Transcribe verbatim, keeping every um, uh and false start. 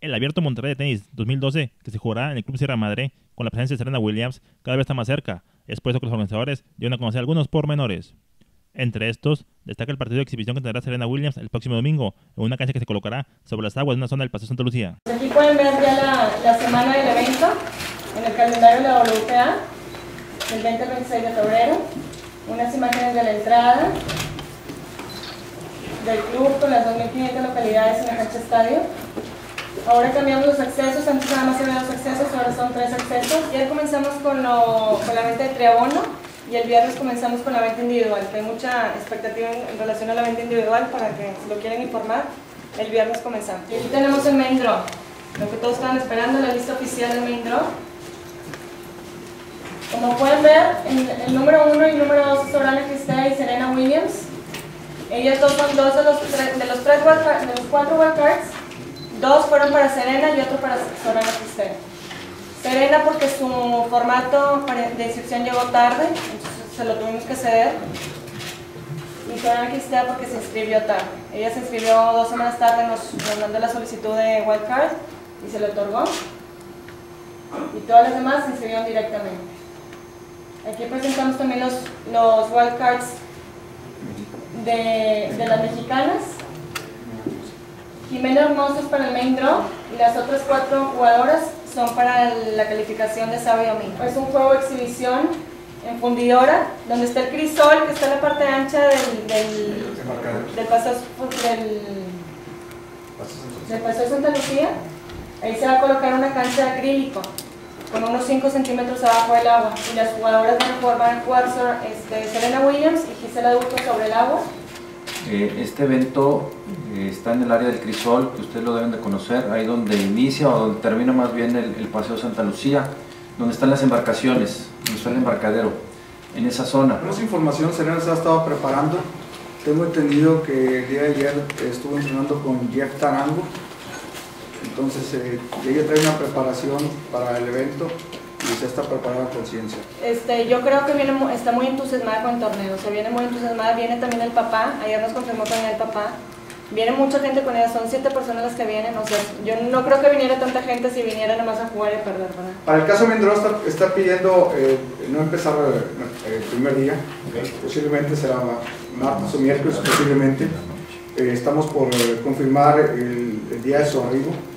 El Abierto Monterrey de Tenis dos mil doce, que se jugará en el Club Sierra Madre con la presencia de Serena Williams, cada vez está más cerca. Es por eso que los organizadores dieron a conocer algunos pormenores. Entre estos, destaca el partido de exhibición que tendrá Serena Williams el próximo domingo, en una cancha que se colocará sobre las aguas de una zona del Paseo Santa Lucía. Aquí pueden ver ya la, la semana del evento, en el calendario de la W T A, del veinte al veintiséis de febrero, unas imágenes de la entrada del club con las dos mil quinientas localidades en la cancha estadio. Ahora cambiamos los accesos, antes nada más eran dos accesos, ahora son tres accesos. Ya comenzamos con, lo, con la venta de triabono y el viernes comenzamos con la venta individual, que hay mucha expectativa en, en relación a la venta individual para que si lo quieren informar, el viernes comenzamos. Y aquí tenemos el main draw, lo que todos estaban esperando, la lista oficial del main draw. Como pueden ver, el, el número uno y el número dos es Sorana Cristea y Serena Williams. Ellas dos son dos de los, tres, de los, tres wildcards, de los cuatro wildcards. Dos fueron para Serena y otro para Sorana Cristea. Serena porque su formato de inscripción llegó tarde, entonces se lo tuvimos que ceder. Y Sorana Cristea porque se inscribió tarde. Ella se inscribió dos semanas tarde, nos, nos mandó la solicitud de wildcard y se le otorgó. Y todas las demás se inscribieron directamente. Aquí presentamos también los, los wildcards de, de las mexicanas. Jimena Hermoso es para el main draw y las otras cuatro jugadoras son para la calificación de sábado y domingo. Es un juego de exhibición en fundidora, donde está el crisol, que está en la parte ancha del, del, del paseo del, del paseo Santa Lucía. Ahí se va a colocar una cancha de acrílico con unos cinco centímetros abajo del agua y las jugadoras van a jugar, van a jugar este, Serena Williams y Gisela Adulto sobre el agua. Este evento está en el área del crisol, que ustedes lo deben de conocer, ahí donde inicia o donde termina más bien el, el Paseo Santa Lucía, donde están las embarcaciones, donde está el embarcadero, en esa zona. Tenemos información, Serena se ha estado preparando. Tengo entendido que el día de ayer estuvo entrenando con Jeff Tarango, entonces eh, ella trae una preparación para el evento y se está preparada a conciencia. Este, yo creo que viene, está muy entusiasmada con el torneo, o sea, viene muy entusiasmada, viene también el papá, ayer nos confirmó también el papá, viene mucha gente con ella, son siete personas las que vienen, o sea, yo no creo que viniera tanta gente si viniera nada más a jugar y perder, ¿verdad? Para el caso Mendroz está, está pidiendo eh, no empezar el, el primer día, okay. Posiblemente será martes o miércoles, posiblemente. Eh, estamos por eh, confirmar el, el día de su arribo.